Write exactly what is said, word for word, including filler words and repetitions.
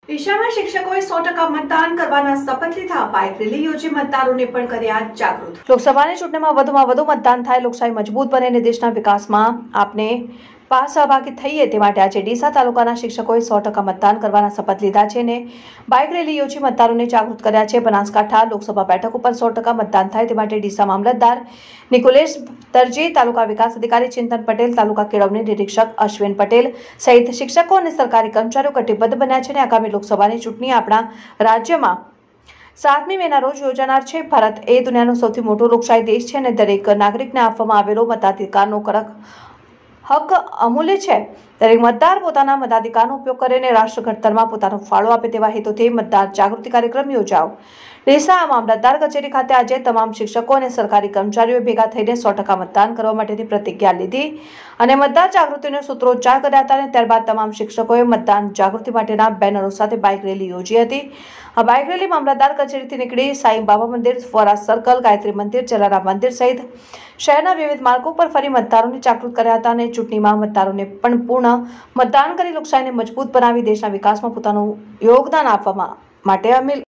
ડીસામાં શિક્ષકોએ સો ટકા મતદાન કરવાના શપથ લીધા। બાઇક રેલી યોજી મતદારોને પણ કર્યા જાગૃત। લોકસભાની ચૂંટણીમાં વધુમાં વધુ મતદાન થાય, લોકશાહી મજબૂત બને અને દેશના વિકાસમાં આપને પાસ સહભાગી થઈએ તે માટે આજે ડીસા તાલુકાના શિક્ષકોએ સો ટકા મતદાન કરવાના શપથ લીધા છે અને બાઇક રેલી યોજી મતદારોને જાગૃત કર્યા છે। બનાસકાંઠા લોકસભા બેઠક ઉપર સો ટકા મતદાન થાય તે માટે ડીસા મામલતદાર નિકોલેશ દરજી, તાલુકા વિકાસ અધિકારી ચિંતન પટેલ, તાલુકા કેળવણી નિરીક્ષક અશ્વિન પટેલ સહિત શિક્ષકો અને સરકારી કર્મચારીઓ કટિબદ્ધ બન્યા છે અને આગામી લોકસભાની ચૂંટણી આપણા રાજ્યમાં સાતમી મેના રોજ યોજાનાર છે। ભારત એ દુનિયાનો સૌથી મોટો લોકશાહી દેશ છે અને દરેક નાગરિકને આપવામાં આવેલો મતાધિકારનો કડક હક અમૂલ્ય છે। દરેક મતદાર પોતાના મતાધિકારનો ઉપયોગ કરે અને રાષ્ટ્ર ઘડતરમાં પોતાનો ફાળો આપે તેવા હેતુથી મતદાર જાગૃતિ કાર્યક્રમ યોજાયો। ડીસા મામલતદાર કચેરી ખાતે આજે તમામ શિક્ષકો અને સરકારી કર્મચારીઓ ભેગા થઈને સો ટકા મતદાન કરવા માટેની પ્રતિજ્ઞા લીધી અને મતદાર જાગૃતિનો સૂત્રોચ્ચાર કર્યા હતા અને ત્યારબાદ તમામ શિક્ષકોએ મતદાન જાગૃતિ માટેના બેનરો સાથે બાઇક રેલી યોજી હતી। આ બાઇક રેલી મામલતદાર કચેરીથી નીકળી સાંઈ બાબા મંદિર, ફોરા સર્કલ, ગાયત્રી મંદિર, જલારામ મંદિર સહિત શહેરના વિવિધ માર્ગો પર ફરી મતદારોને જાગૃત કર્યા હતા અને ચૂંટણીમાં મતદારોને પણ પૂર્ણ મતદાન કરી લોકશાહીને મજબૂત બનાવી દેશના વિકાસમાં પોતાનું યોગદાન આપવા માટે અમીલ